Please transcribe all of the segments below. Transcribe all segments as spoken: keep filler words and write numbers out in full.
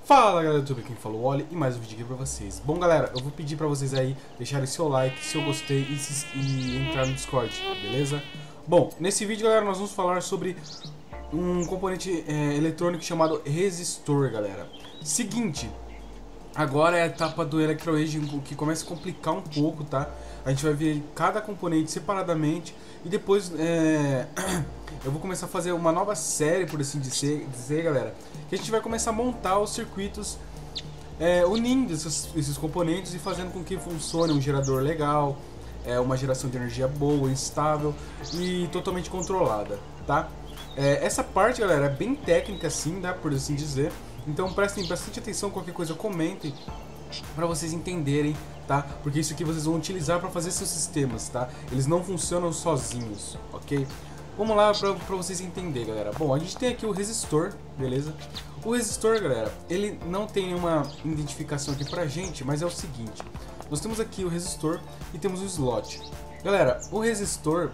Fala galera do YouTube, quem falou Oli e mais um vídeo aqui pra vocês. Bom galera, eu vou pedir pra vocês aí deixarem seu like, se eu gostei e, se, e entrar no Discord, beleza? Bom, nesse vídeo galera nós vamos falar sobre um componente é, eletrônico chamado resistor, galera. Seguinte, agora é a etapa do ElectroRage que começa a complicar um pouco, tá? A gente vai ver cada componente separadamente e depois é... eu vou começar a fazer uma nova série, por assim dizer, dizer galera, que a gente vai começar a montar os circuitos é, unindo esses, esses componentes e fazendo com que funcione um gerador legal, é, uma geração de energia boa, estável e totalmente controlada, tá? É, essa parte, galera, é bem técnica assim, tá? Por assim dizer. Então prestem bastante atenção, qualquer coisa comentem para vocês entenderem, tá? Porque isso aqui vocês vão utilizar para fazer seus sistemas, tá? Eles não funcionam sozinhos, ok? Vamos lá para vocês entenderem, galera. Bom, a gente tem aqui o resistor, beleza? O resistor, galera, ele não tem uma identificação aqui pra gente, mas é o seguinte. Nós temos aqui o resistor e temos o slot. Galera, o resistor,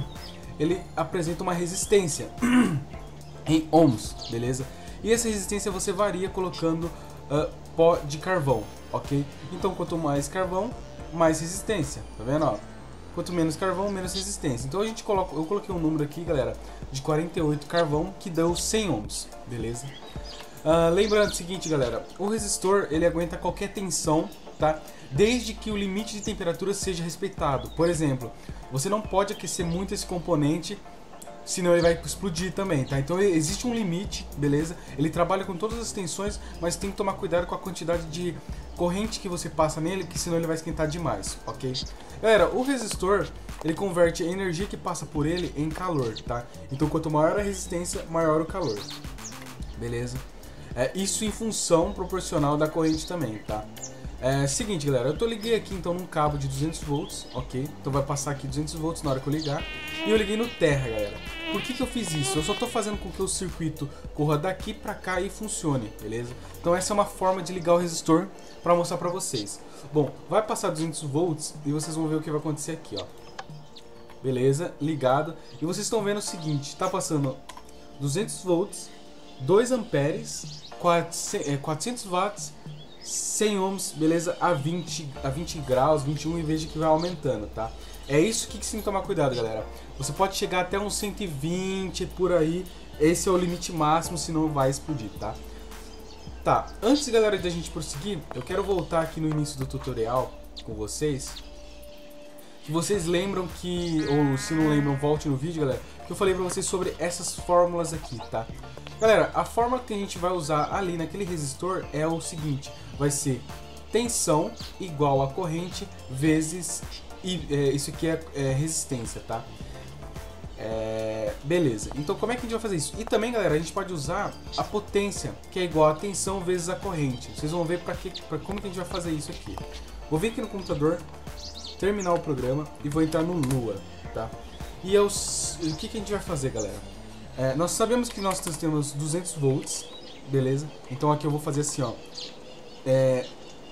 ele apresenta uma resistência em ohms, beleza? E essa resistência você varia colocando uh, pó de carvão, ok? Então, quanto mais carvão, mais resistência, tá vendo, ó? Quanto menos carvão, menos resistência. Então a gente coloca, eu coloquei um número aqui, galera, de quarenta e oito carvão, que deu cem ohms, beleza? Uh, lembrando o seguinte, galera, o resistor ele aguenta qualquer tensão, tá? Desde que o limite de temperatura seja respeitado. Por exemplo, você não pode aquecer muito esse componente, senão ele vai explodir também, tá? Então existe um limite, beleza? Ele trabalha com todas as tensões, mas tem que tomar cuidado com a quantidade de corrente que você passa nele, que senão ele vai esquentar demais, ok? Galera, o resistor, ele converte a energia que passa por ele em calor, tá? Então quanto maior a resistência, maior o calor, beleza? É, isso em função proporcional da corrente também, tá? É seguinte, galera, eu tô liguei aqui então num cabo de duzentos volts, ok? Então vai passar aqui duzentos volts na hora que eu ligar. E eu liguei no terra, galera. Por que que eu fiz isso? Eu só tô fazendo com que o circuito corra daqui pra cá e funcione, beleza? Então essa é uma forma de ligar o resistor pra mostrar pra vocês. Bom, vai passar duzentos volts e vocês vão ver o que vai acontecer aqui, ó. Beleza, ligado. E vocês estão vendo o seguinte, tá passando duzentos volts, dois amperes, quatrocentos watts, cem ohms, beleza, a vinte, a vinte graus, vinte e um, e veja que vai aumentando, tá? É isso que tem que tomar cuidado, galera. Você pode chegar até uns cento e vinte por aí, esse é o limite máximo, senão vai explodir, tá? Tá, antes, galera, de a gente prosseguir, eu quero voltar aqui no início do tutorial com vocês. Que vocês lembram que, ou se não lembram, volte no vídeo, galera, que eu falei pra vocês sobre essas fórmulas aqui, tá? Galera, a fórmula que a gente vai usar ali naquele resistor é o seguinte, vai ser tensão igual a corrente vezes, e, é, isso aqui é, é resistência, tá? É, beleza, então como é que a gente vai fazer isso? E também, galera, a gente pode usar a potência, que é igual a tensão vezes a corrente. Vocês vão ver pra que, pra como que a gente vai fazer isso aqui. Vou vir aqui no computador, terminar o programa e vou entrar no Lua, tá? E eu, o que, que a gente vai fazer, galera? É, nós sabemos que nós temos duzentos volts, beleza? Então aqui eu vou fazer assim, ó. É,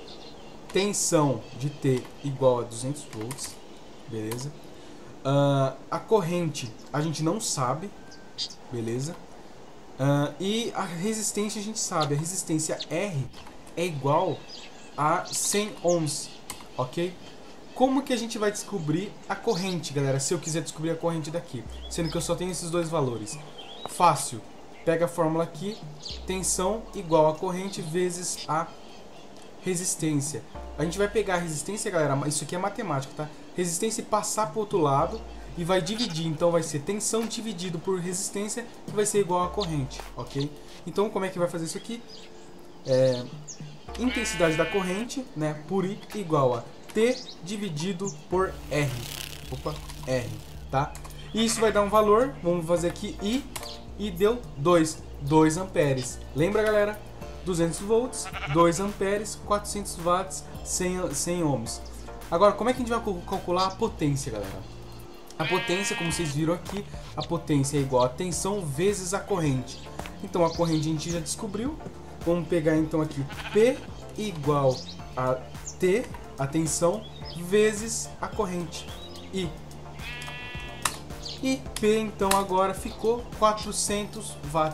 tensão de T igual a duzentos volts, beleza? Uh, a corrente a gente não sabe, beleza? Uh, e a resistência a gente sabe, a resistência R é igual a cem ohms, ok? Como que a gente vai descobrir a corrente, galera, se eu quiser descobrir a corrente daqui, sendo que eu só tenho esses dois valores? Fácil, pega a fórmula aqui, tensão igual a corrente vezes a resistência. A gente vai pegar a resistência, galera, isso aqui é matemática, tá? Resistência e passar para o outro lado e vai dividir, então vai ser tensão dividido por resistência, que vai ser igual a corrente, ok? Então como é que vai fazer isso aqui? É, intensidade da corrente, né, por I igual a T dividido por R. Opa, R, tá? E isso vai dar um valor, vamos fazer aqui I, e deu dois, dois amperes. Lembra, galera? duzentos volts, dois amperes, quatrocentos watts, cem ohms. Agora, como é que a gente vai calcular a potência, galera? A potência, como vocês viram aqui, a potência é igual a tensão vezes a corrente. Então a corrente a gente já descobriu. Vamos pegar então aqui P igual a T, a tensão, vezes a corrente, I. E P então agora ficou quatrocentos watts.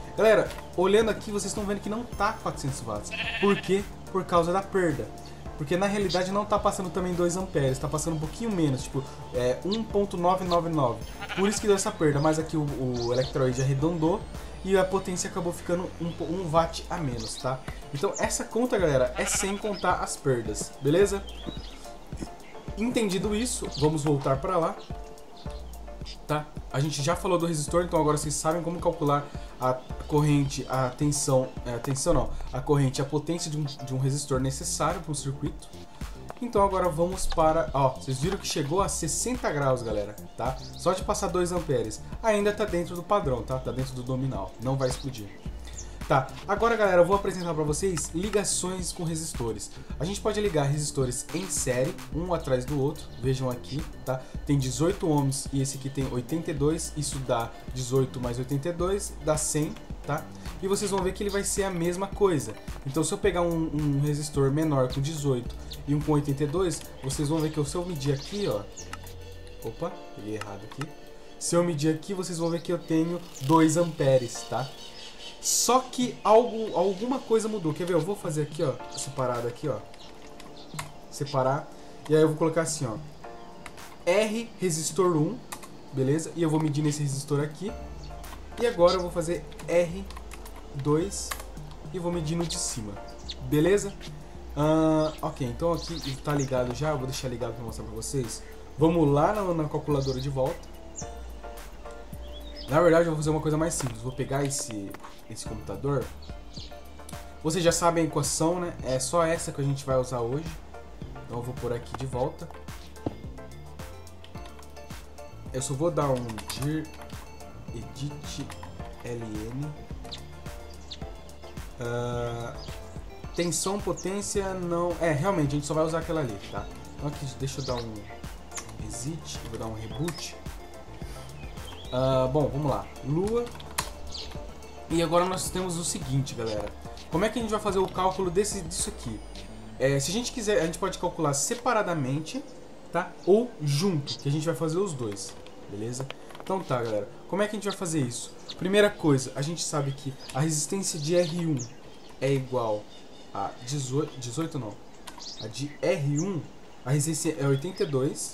Galera, olhando aqui, vocês estão vendo que não tá quatrocentos watts. Por quê? Por causa da perda. Porque na realidade não tá passando também dois amperes, tá passando um pouquinho menos, tipo é, um ponto novecentos e noventa e nove. Por isso que deu essa perda, mas aqui o, o Electroid arredondou e a potência acabou ficando um, um watt a menos, tá? Então essa conta, galera, é sem contar as perdas, beleza? Entendido isso, vamos voltar para lá, tá? A gente já falou do resistor, então agora vocês sabem como calcular a corrente, a tensão, a tensão não, a corrente, a potência de um, de um resistor necessário para um circuito. Então agora vamos para, ó, vocês viram que chegou a sessenta graus, galera, tá? Só de passar dois amperes, ainda tá dentro do padrão, tá? Tá dentro do nominal, não vai explodir. Tá, agora galera, eu vou apresentar para vocês ligações com resistores. A gente pode ligar resistores em série, um atrás do outro, vejam aqui, tá? Tem dezoito ohms e esse aqui tem oitenta e dois, isso dá dezoito mais oitenta e dois, dá cem, tá? E vocês vão ver que ele vai ser a mesma coisa. Então se eu pegar um, um resistor menor com dezoito e um com oitenta e dois, vocês vão ver que se eu medir aqui, ó... Opa, peguei errado aqui. Se eu medir aqui, vocês vão ver que eu tenho dois amperes, tá? Só que algo, alguma coisa mudou. Quer ver? Eu vou fazer aqui, ó, separado aqui, ó. Separar. E aí eu vou colocar assim, ó. R resistor um, beleza? E eu vou medir nesse resistor aqui. E agora eu vou fazer R dois e vou medir no de cima, beleza? Uh, ok, então aqui tá ligado já. Eu vou deixar ligado para mostrar para vocês. Vamos lá na, na calculadora de volta. Na verdade eu vou fazer uma coisa mais simples. Vou pegar esse, esse computador. Vocês já sabem a equação, né? É só essa que a gente vai usar hoje. Então eu vou pôr aqui de volta. Eu só vou dar um dir edit ln. Uh, tensão, potência, não... É, realmente, a gente só vai usar aquela ali, tá? Então aqui, deixa eu dar um exit, vou dar um reboot. Uh, bom, vamos lá. Lua. E agora nós temos o seguinte, galera. Como é que a gente vai fazer o cálculo desse, disso aqui? É, se a gente quiser, a gente pode calcular separadamente, tá? Ou junto, que a gente vai fazer os dois, beleza? Então tá, galera. Como é que a gente vai fazer isso? Primeira coisa, a gente sabe que a resistência de R um é igual a dezoito, dezoito não. A de R um, a resistência é oitenta e dois,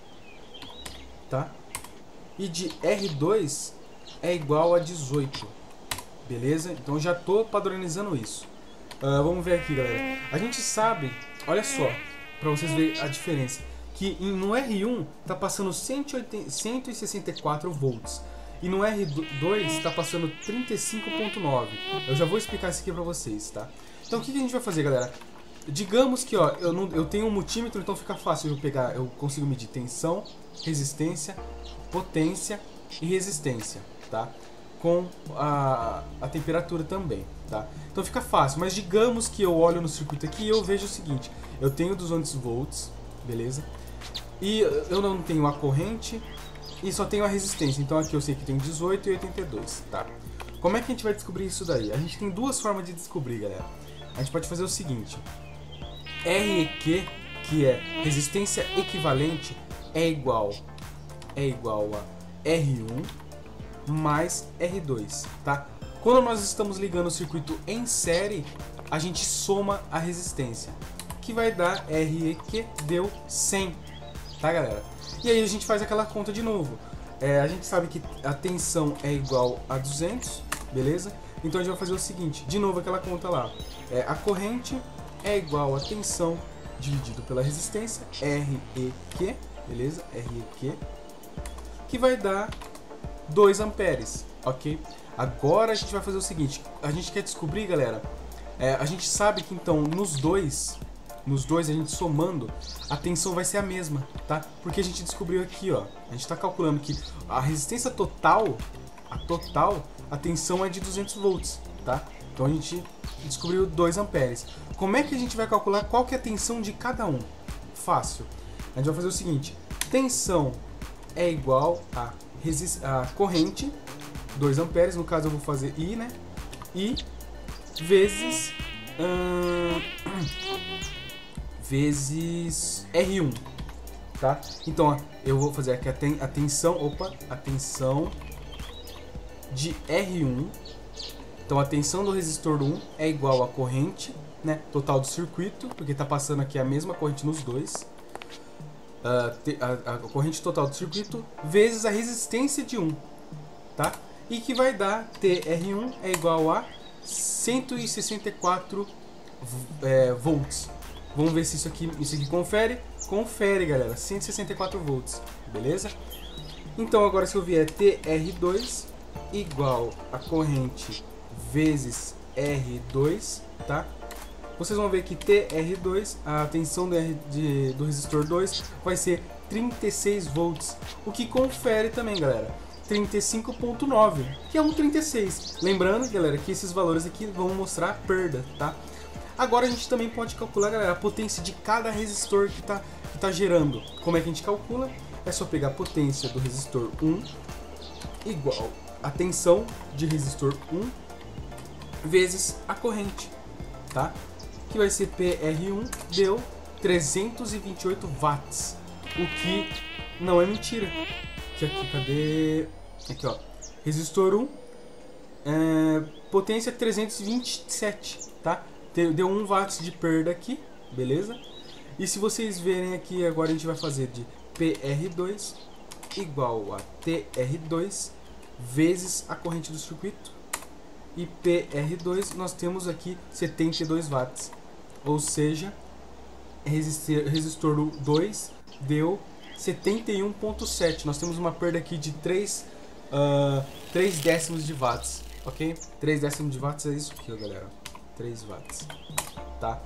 tá? E de R dois é igual a dezoito, beleza? Então já estou padronizando isso. Uh, vamos ver aqui, galera. A gente sabe, olha só, para vocês verem a diferença, que no R um está passando cento e sessenta e quatro volts e no R dois está passando trinta e cinco ponto nove. Eu já vou explicar isso aqui para vocês, tá? Então o que, que a gente vai fazer, galera? Digamos que ó, eu, não, eu tenho um multímetro, então fica fácil eu pegar, eu consigo medir tensão, resistência, potência e resistência, tá? Com a, a temperatura também, tá? Então fica fácil, mas digamos que eu olho no circuito aqui e eu vejo o seguinte: eu tenho duzentos volts, beleza? E eu não tenho a corrente e só tenho a resistência, então aqui eu sei que tem dezoito e oitenta e dois, tá? Como é que a gente vai descobrir isso daí? A gente tem duas formas de descobrir, galera. A gente pode fazer o seguinte: R E Q, que é resistência equivalente, é igual é igual a R um mais R dois, tá? Quando nós estamos ligando o circuito em série, a gente soma a resistência, que vai dar R E Q, deu cem, tá, galera? E aí a gente faz aquela conta de novo. É, a gente sabe que a tensão é igual a duzentos, beleza? Então a gente vai fazer o seguinte, de novo aquela conta lá. É, a corrente é igual a tensão dividido pela resistência, R E Q, beleza? R E Q, que vai dar dois amperes, ok? Agora a gente vai fazer o seguinte, a gente quer descobrir, galera, é, a gente sabe que então nos dois, nos dois a gente somando, a tensão vai ser a mesma, tá? Porque a gente descobriu aqui, ó, a gente está calculando que a resistência total, a total, a tensão é de duzentos volts, tá? Então a gente descobriu dois amperes. Como é que a gente vai calcular qual que é a tensão de cada um? Fácil. A gente vai fazer o seguinte, tensão é igual a, a corrente, dois amperes, no caso eu vou fazer I, né? I vezes hum, vezes R um, tá? Então ó, eu vou fazer aqui a, ten, a tensão, opa, a tensão de R um Então a tensão do resistor um é igual à corrente, né, total do circuito, porque está passando aqui a mesma corrente nos dois. Uh, a, a corrente total do circuito vezes a resistência de um, tá? E que vai dar T R um é igual a cento e sessenta e quatro é, volts. Vamos ver se isso aqui, isso aqui confere. Confere, galera, cento e sessenta e quatro volts, beleza? Então agora se eu vier T R dois igual a corrente vezes R dois, tá? Vocês vão ver que T R dois, a tensão do, R de, do resistor dois vai ser trinta e seis volts, o que confere também, galera, trinta e cinco ponto nove, que é um trinta e seis. Lembrando, galera, que esses valores aqui vão mostrar a perda, tá? Agora a gente também pode calcular, galera, a potência de cada resistor que está que tá gerando. Como é que a gente calcula? É só pegar a potência do resistor um igual a tensão de resistor um vezes a corrente, tá? Que vai ser P R um deu trezentos e vinte e oito watts, o que não é mentira. Aqui, aqui, cadê? Aqui, ó. Resistor um, é, potência trezentos e vinte e sete, tá? Deu um watts de perda aqui, beleza? E se vocês verem aqui, agora a gente vai fazer de P R dois igual a T R dois vezes a corrente do circuito. E P R dois nós temos aqui setenta e dois watts. Ou seja, resistor, resistor dois deu setenta e um ponto sete. Nós temos uma perda aqui de três, uh, três décimos de watts, ok? três décimos de watts é isso aqui, ó, galera. três watts, tá?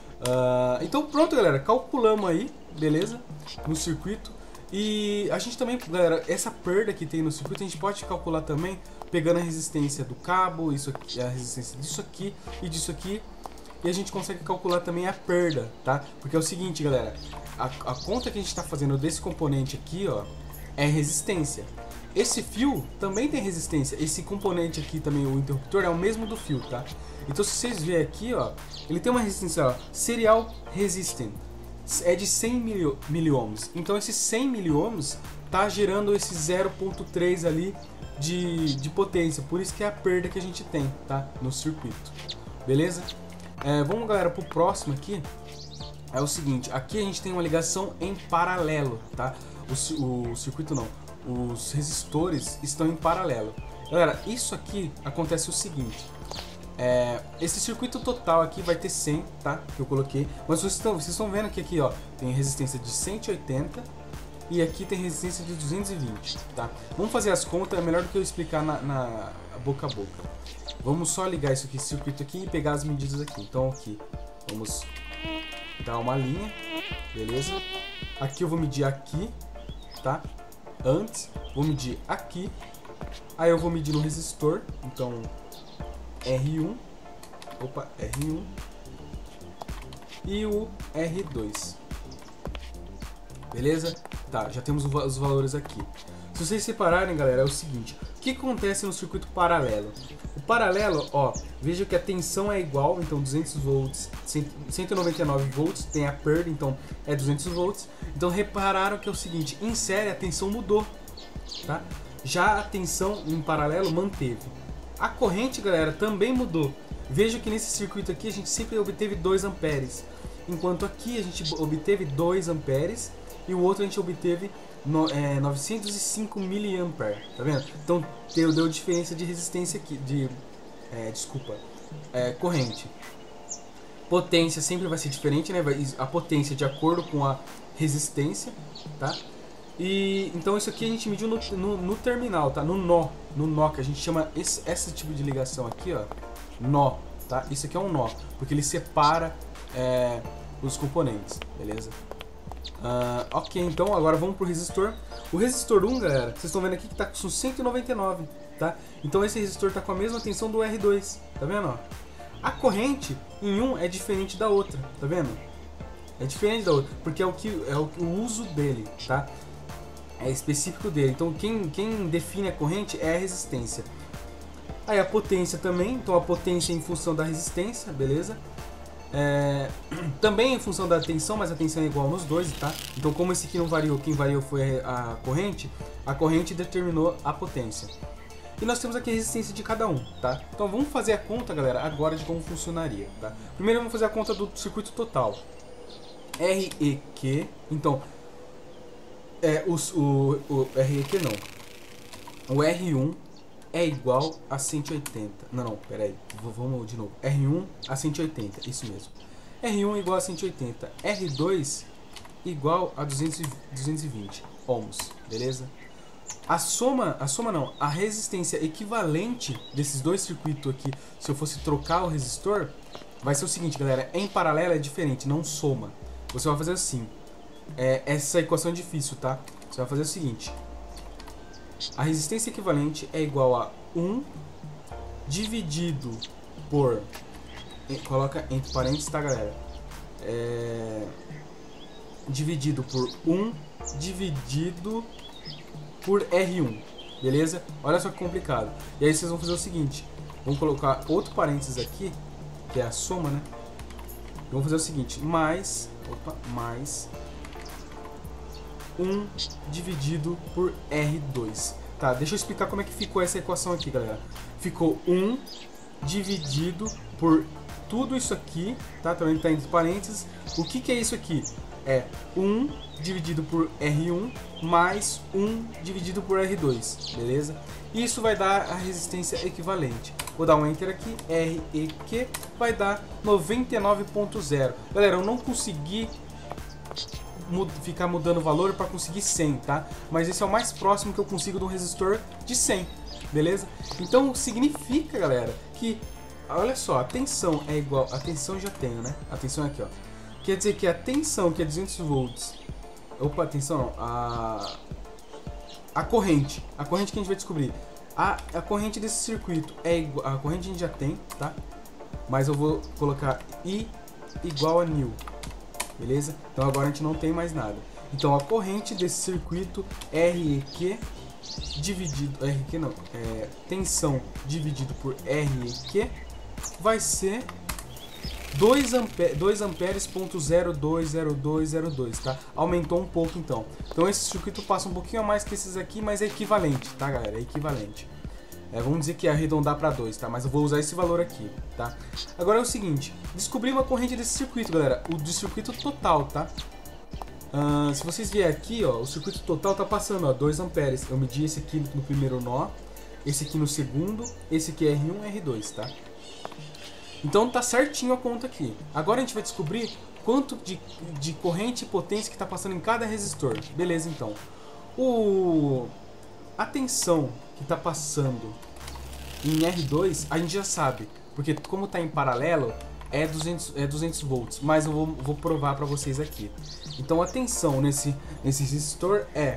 Uh, então pronto, galera, calculamos aí, beleza? No circuito. E a gente também, galera, essa perda que tem no circuito a gente pode calcular também pegando a resistência do cabo, isso aqui, a resistência disso aqui e disso aqui. E a gente consegue calcular também a perda, tá? Porque é o seguinte, galera, a, a conta que a gente está fazendo desse componente aqui, ó, é resistência. Esse fio também tem resistência. Esse componente aqui também, o interruptor, é o mesmo do fio, tá? Então se vocês verem aqui, ó, ele tem uma resistência, ó, serial resistant, é de cem miliohms. Então esses cem miliohms tá gerando esse zero ponto três ali de, de potência. Por isso que é a perda que a gente tem, tá? No circuito, beleza? É, vamos, galera, pro próximo aqui. É o seguinte, aqui a gente tem uma ligação em paralelo, tá? O, o circuito não, os resistores estão em paralelo. Galera, isso aqui acontece o seguinte, é, esse circuito total aqui vai ter cem, tá? Que eu coloquei, mas vocês estão, vocês estão vendo que aqui, ó, tem resistência de cento e oitenta e aqui tem resistência de duzentos e vinte, tá? Vamos fazer as contas, é melhor do que eu explicar na, na boca a boca. Vamos só ligar isso aqui, esse circuito aqui, e pegar as medidas aqui. Então aqui, vamos dar uma linha, beleza? Aqui eu vou medir aqui, tá? Antes, vou medir aqui. Aí eu vou medir no resistor, então R um, opa, R um e o R dois, beleza? Tá, já temos os valores aqui. Se vocês separarem, galera, é o seguinte, o que acontece no circuito paralelo? O paralelo, ó, veja que a tensão é igual, então duzentos volts, cento e noventa e nove volts, tem a perda, então é duzentos volts. Então repararam que é o seguinte, em série a tensão mudou, tá? Já a tensão em paralelo manteve. A corrente, galera, também mudou. Veja que nesse circuito aqui a gente sempre obteve dois amperes, enquanto aqui a gente obteve dois amperes e o outro a gente obteve no, é, novecentos e cinco miliamperes, tá vendo? Então deu, deu diferença de resistência aqui, de, é, desculpa, é, corrente. Potência sempre vai ser diferente, né? Vai, a potência de acordo com a resistência, tá? E então isso aqui a gente mediu no, no, no terminal, tá? No nó, no nó, que a gente chama esse, esse tipo de ligação aqui, ó, nó, tá? Isso aqui é um nó, porque ele separa é, os componentes, beleza? Uh, ok, então agora vamos pro resistor. O resistor um, galera, vocês estão vendo aqui que tá com cento e noventa e nove, tá? Então esse resistor tá com a mesma tensão do R dois, tá vendo? Ó? A corrente em um é diferente da outra, tá vendo? É diferente da outra, porque é o, que, é o, o uso dele, tá? É específico dele. Então quem, quem define a corrente é a resistência. Aí a potência também, então a potência em função da resistência, beleza? É, também em função da tensão, mas a tensão é igual nos dois, tá? Então como esse aqui não variou, quem variou foi a corrente, a corrente determinou a potência. E nós temos aqui a resistência de cada um, tá? Então vamos fazer a conta, galera, agora de como funcionaria, tá? Primeiro vamos fazer a conta do circuito total. R E Q, então, é, os, o, o R E Q não. O R um é igual a cento e oitenta. Não, não, pera aí. Vamos de novo. R um a cento e oitenta, isso mesmo. R um igual a cento e oitenta. R dois igual a duzentos e vinte ohms, beleza? A soma, a soma não, a resistência equivalente desses dois circuitos aqui, se eu fosse trocar o resistor, vai ser o seguinte, galera. Em paralelo é diferente, não soma. Você vai fazer assim. É, essa equação é difícil, tá? Você vai fazer o seguinte. A resistência equivalente é igual a um dividido por... Coloca entre parênteses, tá, galera? É, dividido por um dividido por R um, beleza? Olha só que complicado. E aí vocês vão fazer o seguinte. Vamos colocar outro parênteses aqui, que é a soma, né? Vamos fazer o seguinte. Mais... Opa, mais... um dividido por R dois. Tá, deixa eu explicar como é que ficou essa equação aqui, galera. Ficou um dividido por tudo isso aqui, tá? Também tá entre parênteses. O que que é isso aqui? É um dividido por R um mais um dividido por R dois, beleza? Isso vai dar a resistência equivalente. Vou dar um enter aqui, R E Q vai dar noventa e nove ponto zero. Galera, eu não consegui ficar mudando o valor para conseguir cem, tá? Mas esse é o mais próximo que eu consigo de um resistor de cem, beleza? Então significa, galera, que, olha só, a tensão é igual, a tensão já tenho, né? A tensão é aqui, ó. Quer dizer que a tensão, que é duzentos volts, opa, tensão não, a, a corrente, a corrente que a gente vai descobrir, a, a corrente desse circuito é igual, a corrente a gente já tem, tá? Mas eu vou colocar I igual a nil. Beleza? Então agora a gente não tem mais nada. Então a corrente desse circuito R E Q dividido... R E Q não. É, tensão dividido por R E Q vai ser dois amperes ponto zero dois zero dois zero dois, tá? Aumentou um pouco então. Então esse circuito passa um pouquinho a mais que esses aqui, mas é equivalente, tá, galera? É equivalente. É, vamos dizer que é arredondar para dois, tá? Mas eu vou usar esse valor aqui, tá? Agora é o seguinte, descobri uma corrente desse circuito, galera. O do circuito total, tá? Uh, se vocês vierem aqui, ó, o circuito total tá passando, ó, dois amperes. Eu medi esse aqui no primeiro nó, esse aqui no segundo, esse aqui é R um e R dois, tá? Então tá certinho a conta aqui. Agora a gente vai descobrir quanto de, de corrente e potência que tá passando em cada resistor. Beleza, então. O... A tensão que está passando em R dois, a gente já sabe, porque como está em paralelo, é duzentos, é duzentos volts, mas eu vou, vou provar para vocês aqui. Então a tensão nesse, nesse resistor é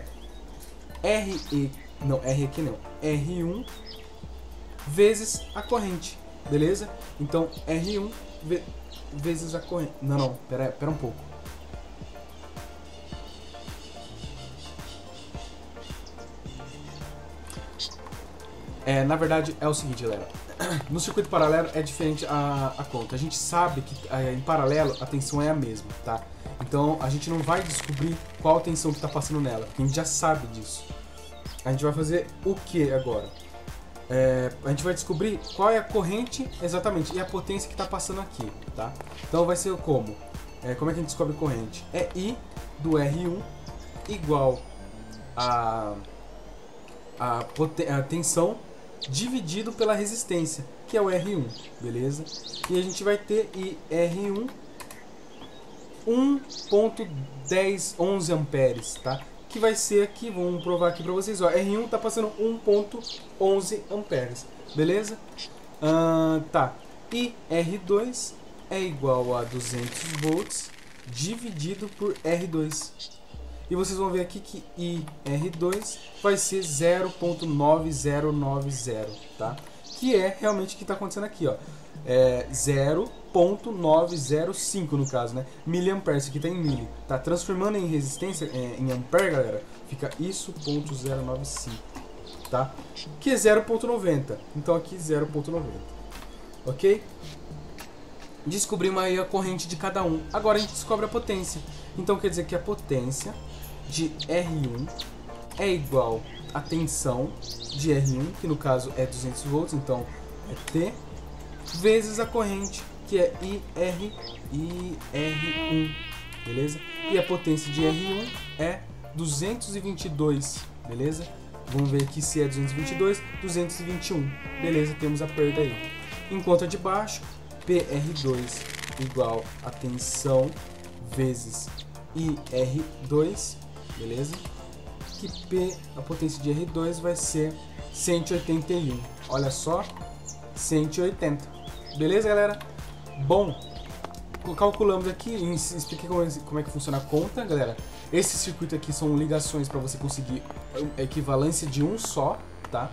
R E, não, R aqui não, R um vezes a corrente, beleza? Então R um ve, vezes a corrente, não, não, pera, pera um pouco. É, na verdade é o seguinte, galera. No circuito paralelo é diferente a, a conta. A gente sabe que é, em paralelo a tensão é a mesma, tá? Então a gente não vai descobrir qual a tensão que está passando nela, porque a gente já sabe disso. A gente vai fazer o que agora? É, a gente vai descobrir qual é a corrente exatamente e a potência que está passando aqui, tá? Então vai ser como? É, como é que a gente descobre corrente? É I do R um igual a, a, a tensão dividido pela resistência, que é o R um, beleza? E a gente vai ter I R um um ponto dez onze amperes, tá? Que vai ser aqui, vamos provar aqui pra vocês, ó, R um tá passando um ponto onze amperes, beleza? Uh, tá, e R dois é igual a duzentos volts dividido por R dois. E vocês vão ver aqui que I R dois vai ser zero ponto nove zero nove zero, tá? Que é realmente o que está acontecendo aqui, ó. É zero ponto nove zero cinco no caso, né? Miliampere, isso aqui tá em mili. Tá transformando em resistência, é, em ampere, galera, fica isso ponto zero nove cinco, tá? Que é zero ponto noventa. Então aqui zero ponto noventa. Ok? Descobrimos aí a corrente de cada um. Agora a gente descobre a potência. Então quer dizer que a potência de R um é igual a tensão de R um, que no caso é duzentos volts, então é T, vezes a corrente, que é I R, I R um, beleza? E a potência de R um é duzentos e vinte e dois, beleza? Vamos ver aqui se é duzentos e vinte e dois, duzentos e vinte e um, beleza? Temos a perda aí. Enquanto a de baixo, P R dois igual a tensão vezes I R dois, beleza? Que P, a potência de R dois vai ser cento e oitenta e um. Olha só, cento e oitenta. Beleza, galera? Bom, calculamos aqui, expliquei como, como é que funciona a conta, galera. Esse circuito aqui são ligações para você conseguir a equivalência de um só, tá?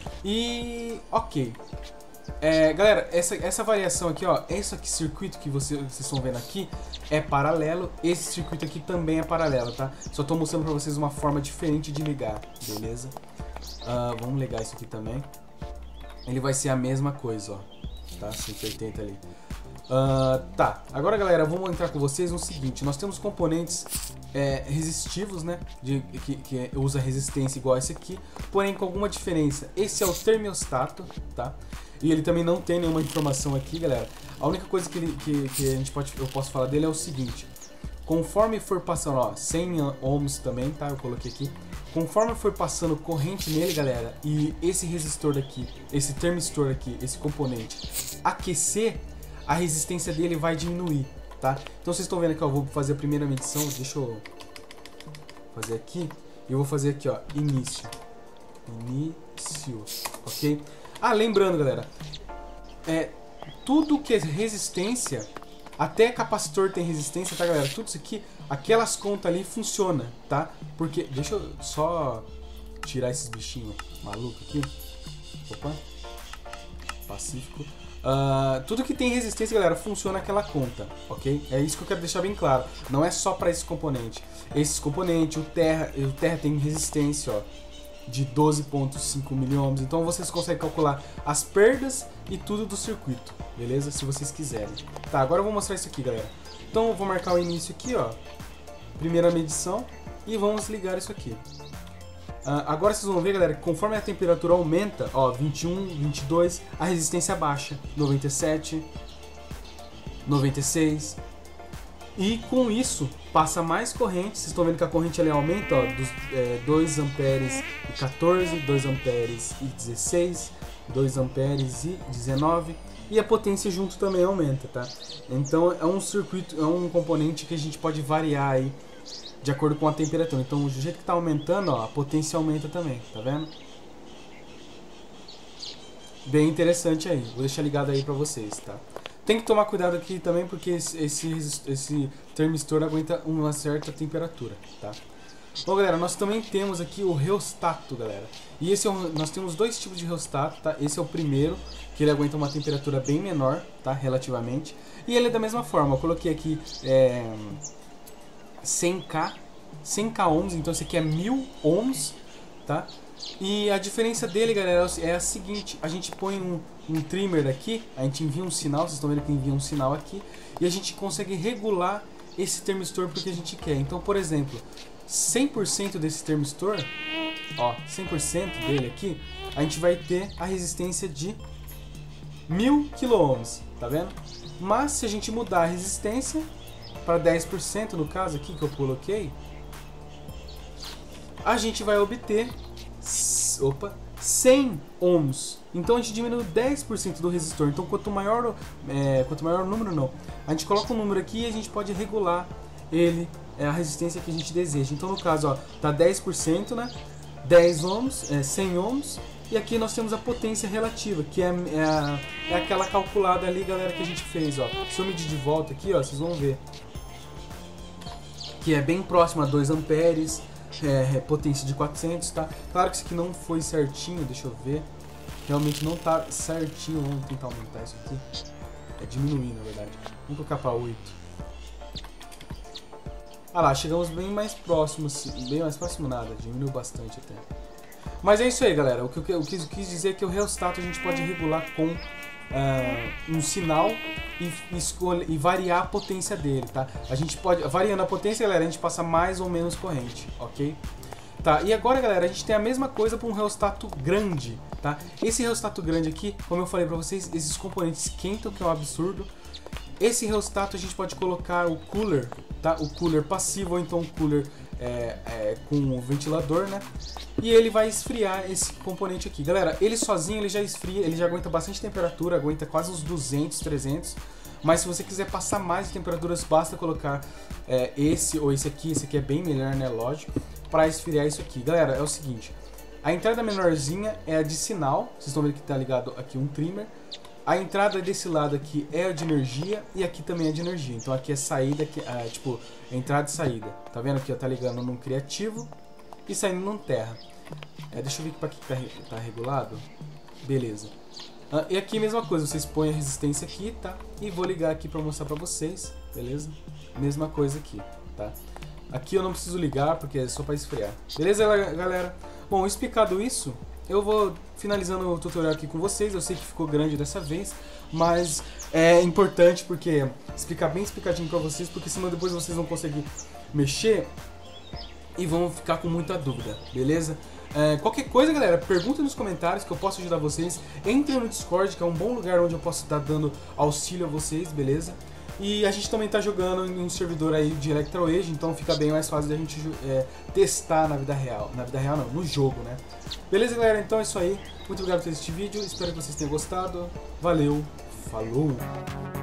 E ok. É, galera, essa, essa variação aqui, ó, esse aqui circuito que você, vocês estão vendo aqui é paralelo, esse circuito aqui também é paralelo, tá? Só estou mostrando para vocês uma forma diferente de ligar, beleza? Uh, vamos ligar isso aqui também. Ele vai ser a mesma coisa, ó, tá? cento e oitenta ali. Uh, tá, agora galera, vamos entrar com vocês no seguinte, nós temos componentes é, resistivos, né, de, que, que usa resistência igual esse aqui, porém com alguma diferença. Esse é o termostato, tá? E ele também não tem nenhuma informação aqui, galera. A única coisa que, ele, que, que a gente pode, eu posso falar dele é o seguinte: conforme for passando, ó, cem ohms também, tá? Eu coloquei aqui. Conforme for passando corrente nele, galera, e esse resistor daqui, esse termistor aqui, esse componente aquecer, a resistência dele vai diminuir, tá? Então vocês estão vendo que eu vou fazer a primeira medição. Deixa eu fazer aqui. E eu vou fazer aqui, ó, início. Início, ok? Ah, lembrando, galera, é, tudo que é resistência, até capacitor tem resistência, tá, galera? Tudo isso aqui, aquelas contas ali funciona, tá? Porque, deixa eu só tirar esses bichinhos malucos aqui. Opa, pacífico. Uh, tudo que tem resistência, galera, funciona aquela conta, ok? É isso que eu quero deixar bem claro. Não é só para esse componente. Esses componentes, o terra, o terra tem resistência, ó, de doze ponto cinco miliohms. Então vocês conseguem calcular as perdas e tudo do circuito, beleza? Se vocês quiserem. Tá, agora eu vou mostrar isso aqui, galera. Então eu vou marcar o início aqui, ó. Primeira medição. E vamos ligar isso aqui. Uh, agora vocês vão ver, galera, que conforme a temperatura aumenta, ó, vinte e um, vinte e dois, a resistência baixa, noventa e sete, noventa e seis. E com isso, passa mais corrente. Vocês estão vendo que a corrente ali aumenta, ó, dos é, dois amperes e quatorze, dois amperes e dezesseis, dois amperes e dezenove. E a potência junto também aumenta, tá? Então é um circuito, é um componente que a gente pode variar aí de acordo com a temperatura. Então do jeito que está aumentando, ó, a potência aumenta também, tá vendo? Bem interessante aí. Vou deixar ligado aí pra vocês, tá? Tem que tomar cuidado aqui também, porque esse, esse, esse termistor aguenta uma certa temperatura, tá? Bom, galera, nós também temos aqui o reostato, galera. E esse é um, nós temos dois tipos de reostato, tá? Esse é o primeiro, que ele aguenta uma temperatura bem menor, tá? Relativamente. E ele é da mesma forma. Eu coloquei aqui é, cem K, cem K ohms, então esse aqui é mil ohms, tá? E a diferença dele, galera, é a seguinte: a gente põe um, um trimmer aqui, a gente envia um sinal, vocês estão vendo que envia um sinal aqui, e a gente consegue regular esse termistor porque a gente quer. Então, por exemplo, cem por cento desse termistor, ó, cem por cento dele aqui, a gente vai ter a resistência de mil quiloohms, tá vendo? Mas se a gente mudar a resistência para dez por cento, no caso aqui que eu coloquei, a gente vai obter opa, cem ohms. Então a gente diminui dez por cento do resistor. Então quanto maior, é, quanto maior o número, não. A gente coloca um número aqui e a gente pode regular ele, é, a resistência que a gente deseja. Então no caso, ó, tá dez por cento, né? dez ohms, é, cem ohms. E aqui nós temos a potência relativa, que é, é, a, é aquela calculada ali, galera, que a gente fez, ó. Se eu medir de volta aqui, ó, vocês vão ver que é bem próximo a dois amperes. É, é, potência de quatrocentos, tá? Claro que isso aqui não foi certinho, deixa eu ver. Realmente não tá certinho. Vamos tentar aumentar isso aqui. É diminuir, na verdade. Vamos colocar para oito. Ah lá, chegamos bem mais próximos. Bem mais próximo nada, diminuiu bastante até. Mas é isso aí, galera. O que eu, o que eu quis dizer é que o reostato a gente pode regular com uh, um sinal e, escolha, e variar a potência dele, tá? A gente pode, variando a potência, galera, a gente passa mais ou menos corrente, ok? Tá, e agora, galera, a gente tem a mesma coisa para um reostato grande, tá? Esse reostato grande aqui, como eu falei para vocês, esses componentes esquentam, que é um absurdo. Esse reostato a gente pode colocar o cooler, tá? O cooler passivo ou então o cooler é, é, com o ventilador, né? E ele vai esfriar esse componente aqui. Galera, ele sozinho ele já esfria, ele já aguenta bastante temperatura, aguenta quase uns duzentos, trezentos. Mas se você quiser passar mais de temperaturas, basta colocar é, esse ou esse aqui. Esse aqui é bem melhor, né? Lógico. Para esfriar isso aqui. Galera, é o seguinte. A entrada menorzinha é a de sinal. Vocês estão vendo que está ligado aqui um trimmer. A entrada desse lado aqui é a de energia. E aqui também é de energia. Então aqui é saída, aqui, é, tipo, entrada e saída. Tá vendo aqui? Tá ligando num criativo e saindo num terra. É, deixa eu ver para que tá, tá regulado. Beleza. Ah, e aqui mesma coisa, vocês põem a resistência aqui, tá? E vou ligar aqui para mostrar para vocês, beleza? Mesma coisa aqui, tá? Aqui eu não preciso ligar porque é só para esfriar. Beleza, galera? Bom, explicado isso, eu vou finalizando o tutorial aqui com vocês. Eu sei que ficou grande dessa vez, mas é importante porque explicar bem explicadinho para vocês, porque senão depois vocês vão conseguir mexer e vão ficar com muita dúvida, beleza? É, qualquer coisa, galera, pergunta nos comentários que eu posso ajudar vocês. Entrem no Discord, que é um bom lugar onde eu posso estar dando auxílio a vocês, beleza? E a gente também está jogando em um servidor aí de ElectroAge, então fica bem mais fácil da gente é, testar na vida real. Na vida real não, no jogo, né? Beleza, galera? Então é isso aí. Muito obrigado por assistir vídeo, espero que vocês tenham gostado. Valeu, falou!